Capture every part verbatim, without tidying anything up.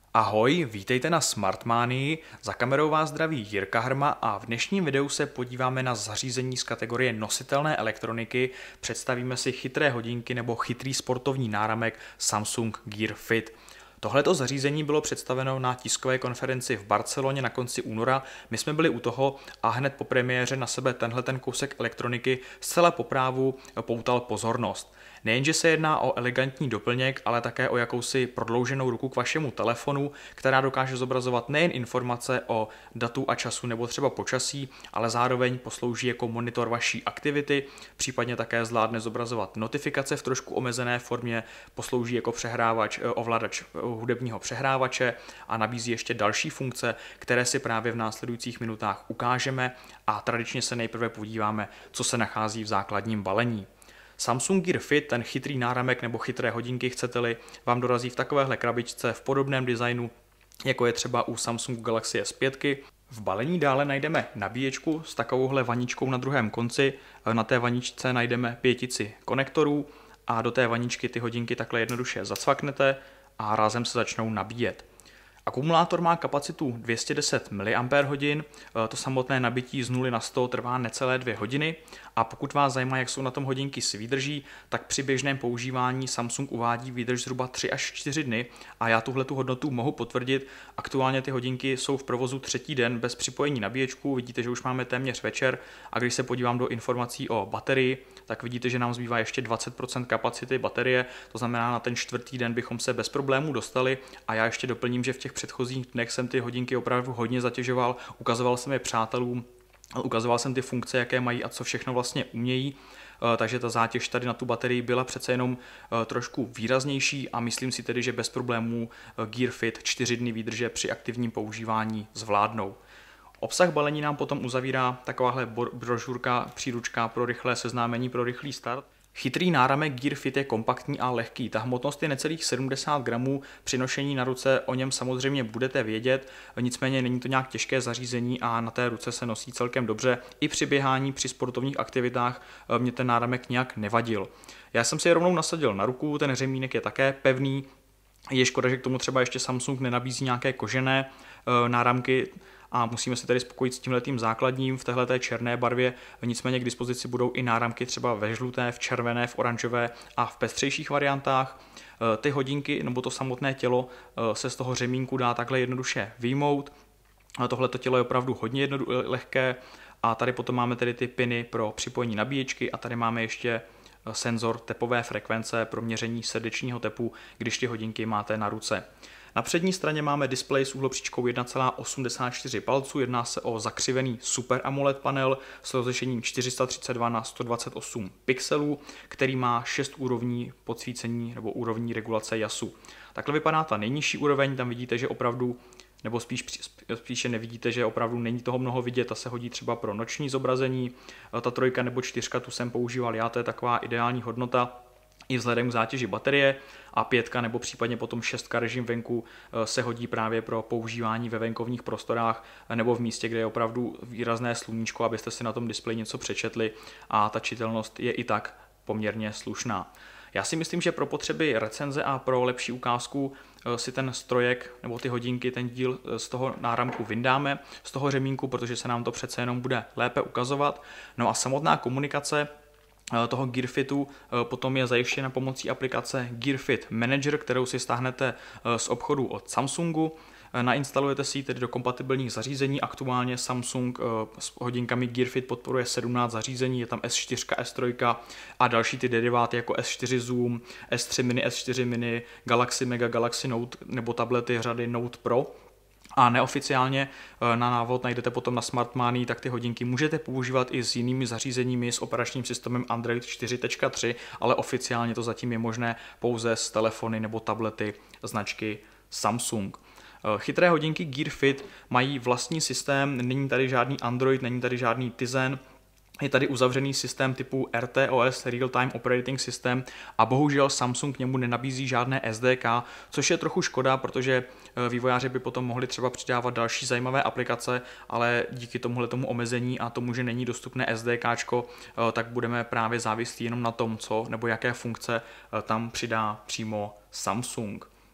Ahoj, vítejte na Smartmanii, za kamerou vás zdraví Jirka Hrma a v dnešním videu se podíváme na zařízení z kategorie nositelné elektroniky, představíme si chytré hodinky nebo chytrý sportovní náramek Samsung Gear Fit. Tohleto zařízení bylo představeno na tiskové konferenci v Barceloně na konci února, my jsme byli u toho a hned po premiéře na sebe tenhle ten kousek elektroniky zcela po právu poutal pozornost. Nejenže se jedná o elegantní doplněk, ale také o jakousi prodlouženou ruku k vašemu telefonu, která dokáže zobrazovat nejen informace o datu a času nebo třeba počasí, ale zároveň poslouží jako monitor vaší aktivity, případně také zvládne zobrazovat notifikace v trošku omezené formě, poslouží jako přehrávač, ovladač hudebního přehrávače a nabízí ještě další funkce, které si právě v následujících minutách ukážeme a tradičně se nejprve podíváme, co se nachází v základním balení. Samsung Gear Fit, ten chytrý náramek nebo chytré hodinky, chcete-li, vám dorazí v takovéhle krabičce v podobném designu, jako je třeba u Samsung Galaxy S pět. V balení dále najdeme nabíječku s takovouhle vaničkou na druhém konci. Na té vaničce najdeme pětici konektorů a do té vaničky ty hodinky takhle jednoduše zacvaknete a rázem se začnou nabíjet. Akumulátor má kapacitu dvě stě deset miliampérhodin, to samotné nabití z nuly na sto trvá necelé dvě hodiny a pokud vás zajímá, jak jsou na tom hodinky s výdrží, tak při běžném používání Samsung uvádí výdrž zhruba tři až čtyři dny a já tuhletu hodnotu mohu potvrdit. Aktuálně ty hodinky jsou v provozu třetí den bez připojení nabíječku, vidíte, že už máme téměř večer a když se podívám do informací o baterii, tak vidíte, že nám zbývá ještě dvacet procent kapacity baterie, to znamená, na ten čtvrtý den bychom se bez problémů dostali a já ještě doplním, že v těch předchozích dnech jsem ty hodinky opravdu hodně zatěžoval, ukazoval jsem je přátelům, ukazoval jsem ty funkce, jaké mají a co všechno vlastně umějí, takže ta zátěž tady na tu baterii byla přece jenom trošku výraznější a myslím si tedy, že bez problémů Gear Fit čtyři dny výdrže při aktivním používání zvládnou. Obsah balení nám potom uzavírá takováhle brožurka, příručka pro rychlé seznámení, pro rychlý start. Chytrý náramek Gear Fit je kompaktní a lehký. Ta hmotnost je necelých sedmdesát gramů, při nošení na ruce o něm samozřejmě budete vědět, nicméně není to nějak těžké zařízení a na té ruce se nosí celkem dobře. I při běhání, při sportovních aktivitách mě ten náramek nějak nevadil. Já jsem si je rovnou nasadil na ruku, ten řemínek je také pevný, je škoda, že k tomu třeba ještě Samsung nenabízí nějaké kožené náramky, a musíme se tedy spokojit s tímhletým základním v téhleté černé barvě, nicméně k dispozici budou i náramky třeba ve žluté, v červené, v oranžové a v pestřejších variantách. Ty hodinky nebo to samotné tělo se z toho řemínku dá takhle jednoduše vyjmout. Tohleto tělo je opravdu hodně jednodu- lehké a tady potom máme tedy ty piny pro připojení nabíječky a tady máme ještě senzor tepové frekvence pro měření srdečního tepu, když ty hodinky máte na ruce. Na přední straně máme displej s úhlopříčkou jedna celá osmdesát čtyři palců, jedná se o zakřivený Super AMOLED panel s rozlišením čtyři sta třicet dva na sto dvacet osm pixelů, který má šest úrovní podsvícení nebo úrovní regulace jasu. Takhle vypadá ta nejnižší úroveň, tam vidíte, že opravdu, nebo spíš, spíše nevidíte, že opravdu není toho mnoho vidět, ta se hodí třeba pro noční zobrazení. Ta trojka nebo čtyřka tu jsem používal já, to je taková ideální hodnota i vzhledem k zátěži baterie a pětka nebo případně potom šestka režim venku se hodí právě pro používání ve venkovních prostorách nebo v místě, kde je opravdu výrazné sluníčko, abyste si na tom displeji něco přečetli a ta čitelnost je i tak poměrně slušná. Já si myslím, že pro potřeby recenze a pro lepší ukázku si ten strojek nebo ty hodinky, ten díl z toho náramku vyndáme, z toho řemínku, protože se nám to přece jenom bude lépe ukazovat. No a samotná komunikace toho Gear Fitu potom je zajištěna pomocí aplikace Gear Fit Manager, kterou si stáhnete z obchodu od Samsungu. Nainstalujete si ji tedy do kompatibilních zařízení. Aktuálně Samsung s hodinkami Gear Fit podporuje sedmnáct zařízení, je tam S čtyři, S tři a další ty deriváty jako S čtyři Zoom, S tři Mini, S čtyři Mini, Galaxy Mega, Galaxy Note nebo tablety řady Note Pro. A neoficiálně na návod najdete potom na Smartmanii, tak ty hodinky můžete používat i s jinými zařízeními s operačním systémem Android čtyři tečka tři, ale oficiálně to zatím je možné pouze s telefony nebo tablety značky Samsung. Chytré hodinky Gear Fit mají vlastní systém, není tady žádný Android, není tady žádný Tizen, je tady uzavřený systém typu R T O S, Real Time Operating System, a bohužel Samsung k němu nenabízí žádné S D K, což je trochu škoda, protože vývojáři by potom mohli třeba přidávat další zajímavé aplikace, ale díky tomuhle tomu omezení a tomu, že není dostupné SDKčko, tak budeme právě závislí jenom na tom, co nebo jaké funkce tam přidá přímo Samsung.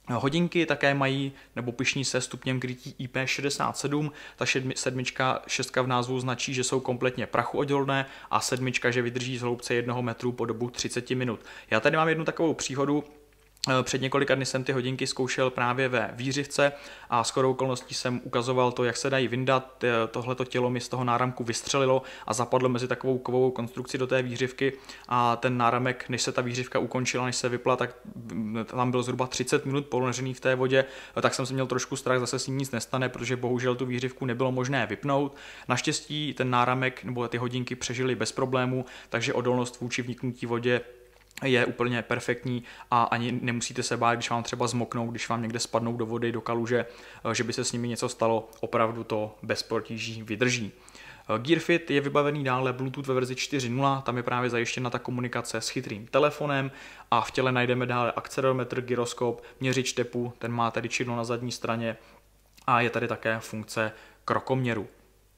Hodinky také mají nebo pyšní se stupněm krytí I P šedesát sedm, ta sedmička, šestka v názvu značí, že jsou kompletně prachuodolné a sedmička, že vydrží z hloubce jednoho metru po dobu třicet minut. Já tady mám jednu takovou příhodu. Před několika dny jsem ty hodinky zkoušel právě ve Vířivce a shodou okolností jsem ukazoval to, jak se dají vyndat. Tohleto tělo mi z toho náramku vystřelilo a zapadlo mezi takovou kovovou konstrukci do té výřivky a ten náramek, než se ta výřivka ukončila, než se vypla, tak tam byl zhruba třicet minut ponořený v té vodě, tak jsem si měl trošku strach, zase s ním nic nestane, protože bohužel tu výřivku nebylo možné vypnout. Naštěstí ten náramek nebo ty hodinky přežily bez problémů, takže odolnost vůči vniknutí vodě je úplně perfektní a ani nemusíte se bát, když vám třeba zmoknou, když vám někde spadnou do vody, do kaluže, že by se s nimi něco stalo, opravdu to bez potíží vydrží. Gearfit je vybavený dále Bluetooth ve verzi čtyři tečka nula, tam je právě zajištěna ta komunikace s chytrým telefonem a v těle najdeme dále akcelerometr, gyroskop, měřič tepu, ten má tady čidlo na zadní straně a je tady také funkce krokoměru.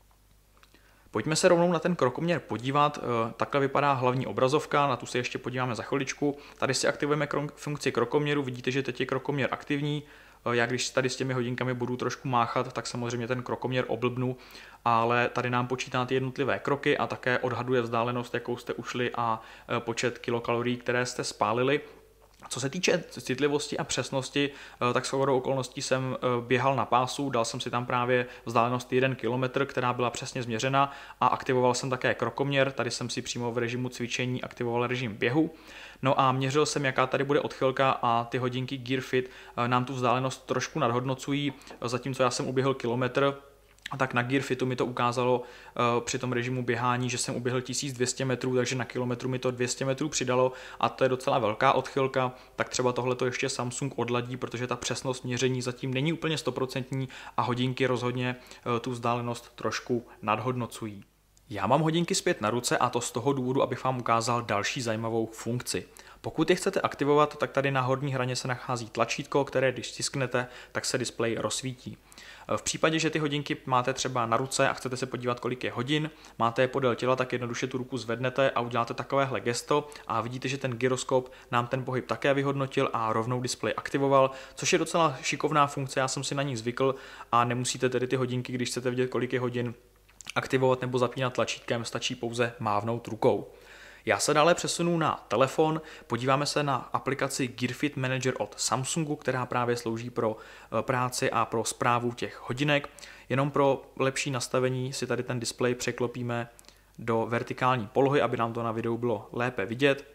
Pojďme se rovnou na ten krokoměr podívat. Takhle vypadá hlavní obrazovka, na tu se ještě podíváme za chviličku. Tady si aktivujeme funkci krokoměru, vidíte, že teď je krokoměr aktivní. Já když tady s těmi hodinkami budu trošku máchat, tak samozřejmě ten krokoměr oblbnu, ale tady nám počítá ty jednotlivé kroky a také odhaduje vzdálenost, jakou jste ušli a počet kilokalorií, které jste spálili. Co se týče citlivosti a přesnosti, tak s shodou okolností jsem běhal na pásu, dal jsem si tam právě vzdálenost jeden kilometr, která byla přesně změřena a aktivoval jsem také krokoměr, tady jsem si přímo v režimu cvičení aktivoval režim běhu. No a měřil jsem, jaká tady bude odchylka a ty hodinky Gearfit nám tu vzdálenost trošku nadhodnocují, zatímco já jsem uběhl kilometr, a tak na Gearfitu mi to ukázalo uh, při tom režimu běhání, že jsem uběhl tisíc dvě stě metrů, takže na kilometru mi to dvě stě metrů přidalo a to je docela velká odchylka, tak třeba tohle to ještě Samsung odladí, protože ta přesnost měření zatím není úplně stoprocentní a hodinky rozhodně uh, tu vzdálenost trošku nadhodnocují. Já mám hodinky zpět na ruce a to z toho důvodu, abych vám ukázal další zajímavou funkci. Pokud je chcete aktivovat, tak tady na horní hraně se nachází tlačítko, které když stisknete, tak se displej rozsvítí. V případě, že ty hodinky máte třeba na ruce a chcete se podívat, kolik je hodin, máte je podél těla, tak jednoduše tu ruku zvednete a uděláte takovéhle gesto a vidíte, že ten gyroskop nám ten pohyb také vyhodnotil a rovnou displej aktivoval, což je docela šikovná funkce, já jsem si na ní zvykl a nemusíte tedy ty hodinky, když chcete vidět, kolik je hodin, aktivovat nebo zapínat tlačítkem, stačí pouze mávnout rukou. Já se dále přesunu na telefon, podíváme se na aplikaci Gearfit Manager od Samsungu, která právě slouží pro práci a pro správu těch hodinek. Jenom pro lepší nastavení si tady ten displej překlopíme do vertikální polohy, aby nám to na videu bylo lépe vidět.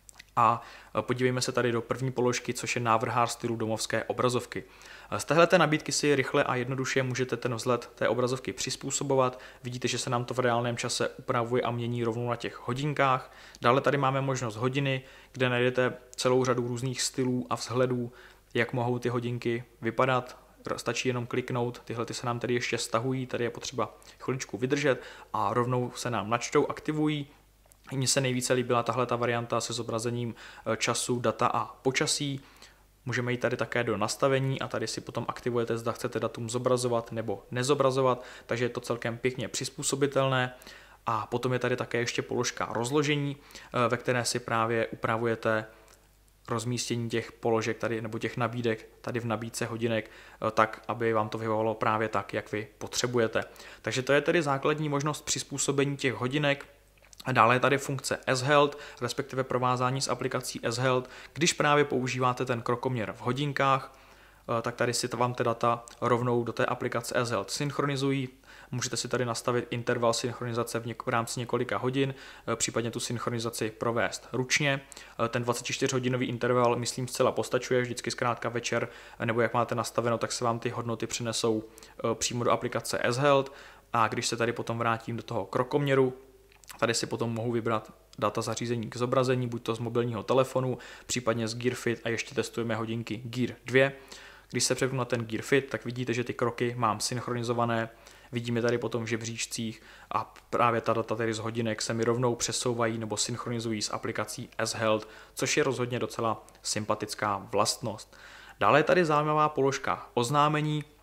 A podívejme se tady do první položky, což je návrhář stylu domovské obrazovky. Z téhleté nabídky si rychle a jednoduše můžete ten vzhled té obrazovky přizpůsobovat. Vidíte, že se nám to v reálném čase upravuje a mění rovnou na těch hodinkách. Dále tady máme možnost hodiny, kde najdete celou řadu různých stylů a vzhledů, jak mohou ty hodinky vypadat. Stačí jenom kliknout, tyhle ty se nám tady ještě stahují, tady je potřeba chviličku vydržet a rovnou se nám načtou, aktivují. Mně se nejvíce líbila tahle ta varianta se zobrazením času, data a počasí. Můžeme jít tady také do nastavení a tady si potom aktivujete, zda chcete datum zobrazovat nebo nezobrazovat, takže je to celkem pěkně přizpůsobitelné. A potom je tady také ještě položka rozložení, ve které si právě upravujete rozmístění těch položek tady, nebo těch nabídek tady v nabídce hodinek, tak, aby vám to vyhovovalo právě tak, jak vy potřebujete. Takže to je tedy základní možnost přizpůsobení těch hodinek. Dále je tady funkce S-Health, respektive provázání s aplikací S-Health. Když právě používáte ten krokoměr v hodinkách, tak tady si vám ty data rovnou do té aplikace S-Health synchronizují. Můžete si tady nastavit interval synchronizace v, něk- v rámci několika hodin, případně tu synchronizaci provést ručně. Ten dvacetičtyřhodinový interval, myslím, zcela postačuje, vždycky zkrátka večer, nebo jak máte nastaveno, tak se vám ty hodnoty přinesou přímo do aplikace S-Health. A když se tady potom vrátím do toho krokoměru, tady si potom mohu vybrat data zařízení k zobrazení, buď to z mobilního telefonu, případně z Gearfit a ještě testujeme hodinky Gear dva. Když se přepnu na ten Gearfit, tak vidíte, že ty kroky mám synchronizované, vidíme tady potom v žebříčcích a právě ta data tady z hodinek se mi rovnou přesouvají nebo synchronizují s aplikací S-Health, což je rozhodně docela sympatická vlastnost. Dále je tady zajímavá položka oznámení.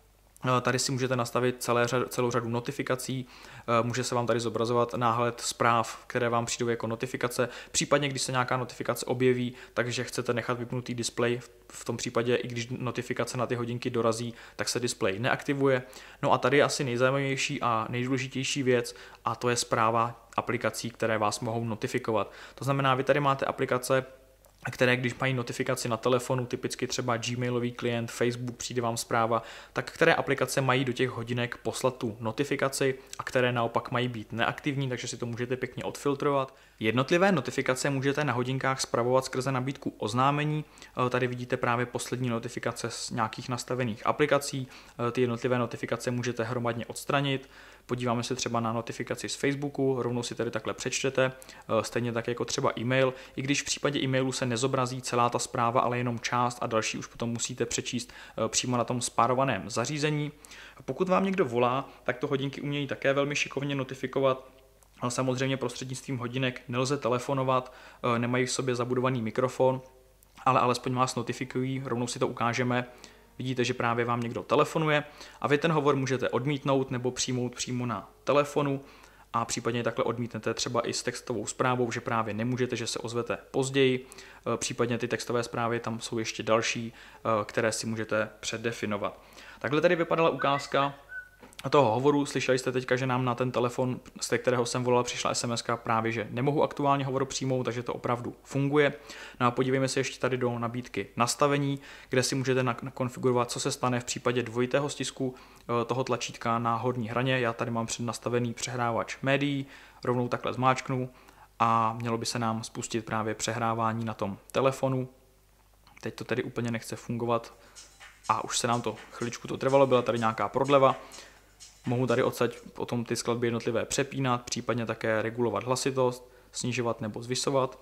Tady si můžete nastavit celé, celou řadu notifikací, může se vám tady zobrazovat náhled zpráv, které vám přijdou jako notifikace, případně když se nějaká notifikace objeví, takže chcete nechat vypnutý displej, v tom případě i když notifikace na ty hodinky dorazí, tak se displej neaktivuje. No a tady je asi nejzajímavější a nejdůležitější věc a to je správa aplikací, které vás mohou notifikovat. To znamená, vy tady máte aplikace, které když mají notifikaci na telefonu, typicky třeba Gmailový klient, Facebook, přijde vám zpráva, tak které aplikace mají do těch hodinek poslat tu notifikaci a které naopak mají být neaktivní, takže si to můžete pěkně odfiltrovat. Jednotlivé notifikace můžete na hodinkách spravovat skrze nabídku oznámení. Tady vidíte právě poslední notifikace z nějakých nastavených aplikací. Ty jednotlivé notifikace můžete hromadně odstranit. Podíváme se třeba na notifikaci z Facebooku, rovnou si tady takhle přečtete, stejně tak jako třeba e-mail, i když v případě e-mailu se nezobrazí celá ta zpráva, ale jenom část a další už potom musíte přečíst přímo na tom spárovaném zařízení. Pokud vám někdo volá, tak to hodinky umějí také velmi šikovně notifikovat. Samozřejmě prostřednictvím hodinek nelze telefonovat, nemají v sobě zabudovaný mikrofon, ale alespoň vás notifikují, rovnou si to ukážeme. Vidíte, že právě vám někdo telefonuje a vy ten hovor můžete odmítnout nebo přijmout přímo na telefonu a případně takhle odmítnete třeba i s textovou zprávou, že právě nemůžete, že se ozvete později. Případně ty textové zprávy, tam jsou ještě další, které si můžete předdefinovat. Takhle tady vypadala ukázka toho hovoru. Slyšeli jste teďka, že nám na ten telefon, z kterého jsem volal, přišla es em eska právě, že nemohu aktuálně hovor přijmout, takže to opravdu funguje. No a podívejme se ještě tady do nabídky nastavení, kde si můžete nakonfigurovat, co se stane v případě dvojitého stisku toho tlačítka na horní hraně. Já tady mám přednastavený přehrávač médií, rovnou takhle zmáčknu a mělo by se nám spustit právě přehrávání na tom telefonu. Teď to tedy úplně nechce fungovat a už se nám to chviličku to trvalo, byla tady nějaká prodleva. Mohu tady odsaď potom ty skladby jednotlivé přepínat, případně také regulovat hlasitost, snižovat nebo zvisovat.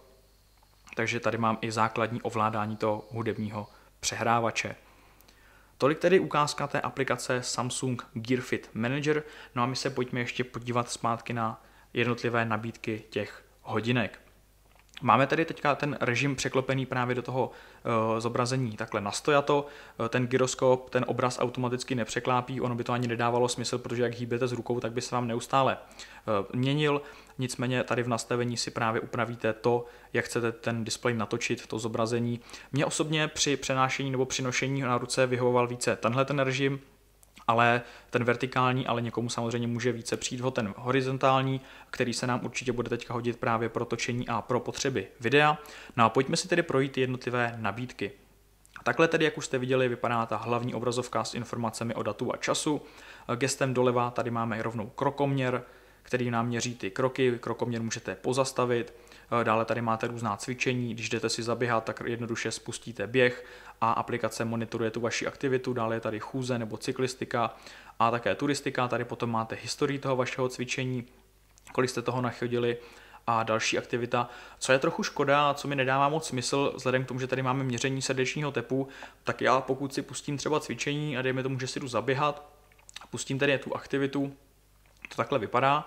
Takže tady mám i základní ovládání toho hudebního přehrávače. Tolik tedy ukázka té aplikace Samsung Gear Fit Manager. No a my se pojďme ještě podívat zpátky na jednotlivé nabídky těch hodinek. Máme tady teďka ten režim překlopený právě do toho uh, zobrazení takhle nastojato. Uh, ten gyroskop, ten obraz automaticky nepřeklápí, ono by to ani nedávalo smysl, protože jak hýbete s rukou, tak by se vám neustále uh, měnil. Nicméně tady v nastavení si právě upravíte to, jak chcete ten displej natočit, to zobrazení. Mně osobně při přenášení nebo při nošení na ruce vyhovoval více tenhle ten režim, ale ten vertikální, ale někomu samozřejmě může více přijít ho ten horizontální, který se nám určitě bude teďka hodit právě pro točení a pro potřeby videa. No a pojďme si tedy projít jednotlivé nabídky. Takhle tedy, jak už jste viděli, vypadá ta hlavní obrazovka s informacemi o datu a času. Gestem doleva tady máme rovnou krokoměr, který nám měří ty kroky, krokoměr můžete pozastavit. Dále tady máte různá cvičení, když jdete si zaběhat, tak jednoduše spustíte běh a aplikace monitoruje tu vaši aktivitu. Dále je tady chůze nebo cyklistika a také turistika. Tady potom máte historii toho vašeho cvičení, kolik jste toho nachodili a další aktivita. Co je trochu škoda a co mi nedává moc smysl, vzhledem k tomu, že tady máme měření srdečního tepu, tak já pokud si pustím třeba cvičení a dejme tomu, že si jdu zaběhat, pustím tady tu aktivitu, to takhle vypadá.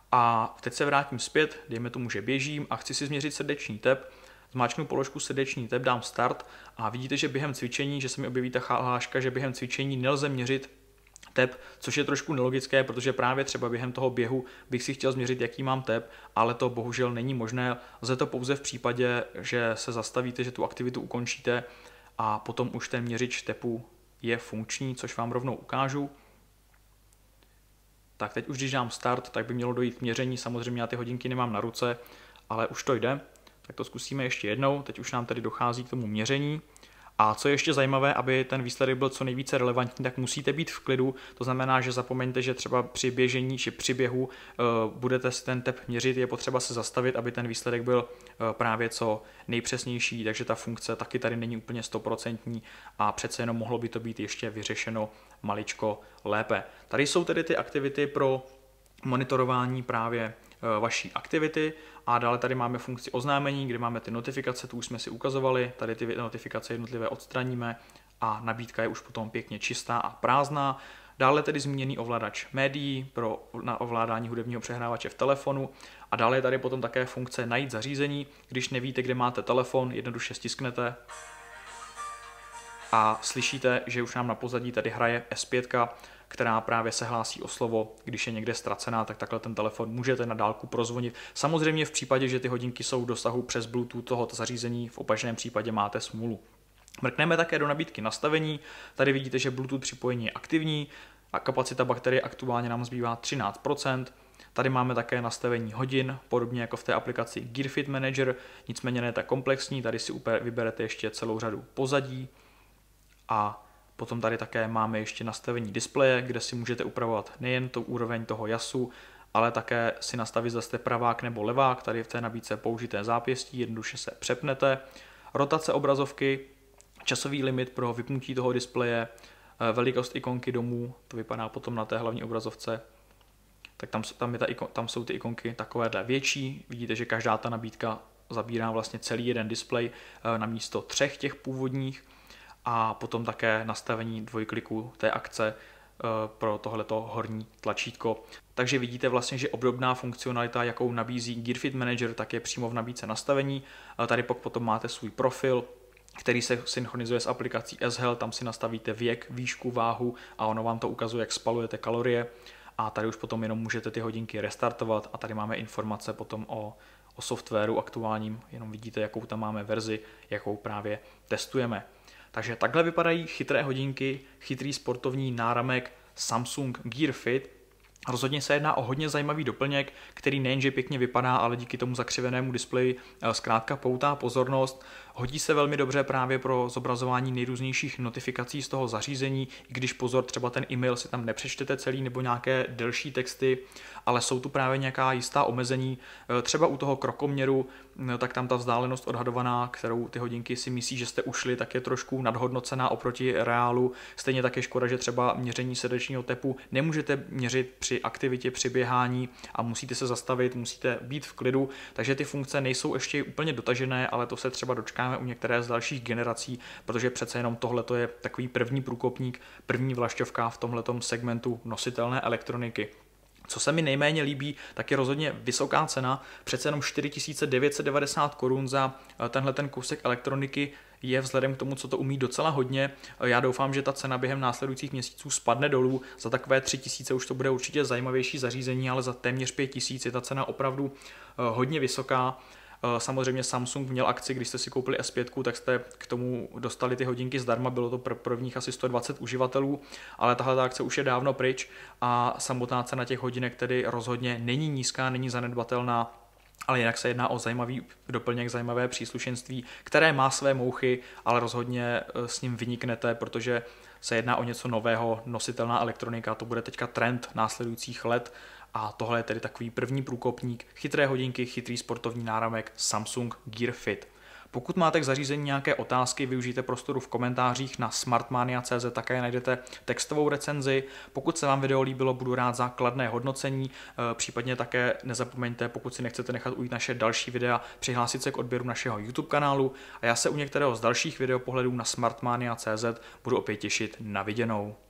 A teď se vrátím zpět, dejme tomu, že běžím a chci si změřit srdeční tep, zmáčknu položku srdeční tep, dám start a vidíte, že během cvičení, že se mi objeví ta hláška, že během cvičení nelze měřit tep, což je trošku nelogické, protože právě třeba během toho běhu bych si chtěl změřit, jaký mám tep, ale to bohužel není možné. Lze to pouze v případě, že se zastavíte, že tu aktivitu ukončíte a potom už ten měřič tepu je funkční, což vám rovnou ukážu. Tak teď už když dám start, tak by mělo dojít k měření, samozřejmě já ty hodinky nemám na ruce, ale už to jde. Tak to zkusíme ještě jednou, teď už nám tady dochází k tomu měření. A co je ještě zajímavé, aby ten výsledek byl co nejvíce relevantní, tak musíte být v klidu, to znamená, že zapomeňte, že třeba při běžení či při běhu uh, budete si ten tep měřit, je potřeba se zastavit, aby ten výsledek byl uh, právě co nejpřesnější, takže ta funkce taky tady není úplně stoprocentní a přece jenom mohlo by to být ještě vyřešeno maličko lépe. Tady jsou tedy ty aktivity pro monitorování právě vaší aktivity a dále tady máme funkci oznámení, kde máme ty notifikace, tu už jsme si ukazovali, tady ty notifikace jednotlivé odstraníme a nabídka je už potom pěkně čistá a prázdná. Dále tedy zmíněný ovladač médií pro ovládání hudebního přehrávače v telefonu a dále je tady potom také funkce najít zařízení, když nevíte, kde máte telefon, jednoduše stisknete a slyšíte, že už nám na pozadí tady hraje S pět, která právě se hlásí o slovo, když je někde ztracená, tak takhle ten telefon můžete na dálku prozvonit. Samozřejmě v případě, že ty hodinky jsou v dosahu přes Bluetooth tohoto zařízení, v opačném případě máte smůlu. Mrkneme také do nabídky nastavení. Tady vidíte, že Bluetooth připojení je aktivní a kapacita baterie aktuálně nám zbývá třináct procent. Tady máme také nastavení hodin, podobně jako v té aplikaci Gear Fit Manager, nicméně ne tak komplexní, tady si vyberete ještě celou řadu pozadí a potom tady také máme ještě nastavení displeje, kde si můžete upravovat nejen tu úroveň toho jasu, ale také si nastavit, zda jste pravák nebo levák, tady v té nabídce použité zápěstí, jednoduše se přepnete, rotace obrazovky, časový limit pro vypnutí toho displeje, velikost ikonky domů, to vypadá potom na té hlavní obrazovce, tak tam, tam, je ta ikon, tam jsou ty ikonky takovéhle větší, vidíte, že každá ta nabídka zabírá vlastně celý jeden displej na místo třech těch původních a potom také nastavení dvojkliku té akce pro tohleto horní tlačítko. Takže vidíte vlastně, že obdobná funkcionalita, jakou nabízí Gear Fit Manager, tak je přímo v nabídce nastavení. Tady potom máte svůj profil, který se synchronizuje s aplikací S-Health, tam si nastavíte věk, výšku, váhu a ono vám to ukazuje, jak spalujete kalorie. A tady už potom jenom můžete ty hodinky restartovat a tady máme informace potom o, o softwaru aktuálním, jenom vidíte, jakou tam máme verzi, jakou právě testujeme. Takže takhle vypadají chytré hodinky, chytrý sportovní náramek Samsung Gear Fit. Rozhodně se jedná o hodně zajímavý doplněk, který nejenže pěkně vypadá, ale díky tomu zakřivenému displeji zkrátka poutá pozornost. Hodí se velmi dobře právě pro zobrazování nejrůznějších notifikací z toho zařízení, i když pozor, třeba ten e-mail si tam nepřečtete celý nebo nějaké delší texty, ale jsou tu právě nějaká jistá omezení. Třeba u toho krokoměru, tak tam ta vzdálenost odhadovaná, kterou ty hodinky si myslí, že jste ušli, tak je trošku nadhodnocená oproti reálu. Stejně tak je škoda, že třeba měření srdečního tepu nemůžete měřit při aktivitě, při běhání a musíte se zastavit, musíte být v klidu, takže ty funkce nejsou ještě úplně dotažené, ale to se třeba dočkáme u některé z dalších generací, protože přece jenom tohle je takový první průkopník, první vlašťovka v tomhletom segmentu nositelné elektroniky. Co se mi nejméně líbí, tak je rozhodně vysoká cena, přece jenom čtyři tisíce devět set devadesát korun za tenhle ten kousek elektroniky je vzhledem k tomu, co to umí, docela hodně. Já doufám, že ta cena během následujících měsíců spadne dolů. Za takové tři tisíce už to bude určitě zajímavější zařízení, ale za téměř pět tisíc je ta cena opravdu hodně vysoká. Samozřejmě Samsung měl akci, když jste si koupili S pět, tak jste k tomu dostali ty hodinky zdarma, bylo to pro prvních asi sto dvacet uživatelů, ale tahle akce už je dávno pryč a samotná cena těch hodinek tedy rozhodně není nízká, není zanedbatelná, ale jinak se jedná o zajímavý doplněk, zajímavé příslušenství, které má své mouchy, ale rozhodně s ním vyniknete, protože se jedná o něco nového, nositelná elektronika, to bude teďka trend následujících let. A tohle je tedy takový první průkopník, chytré hodinky, chytrý sportovní náramek Samsung Gear Fit. Pokud máte k zařízení nějaké otázky, využijte prostoru v komentářích na smartmania tečka cé zet, také najdete textovou recenzi. Pokud se vám video líbilo, budu rád za kladné hodnocení, případně také nezapomeňte, pokud si nechcete nechat ujít naše další videa, přihlásit se k odběru našeho YouTube kanálu a já se u některého z dalších videopohledů na smartmania tečka cé zet budu opět těšit na viděnou.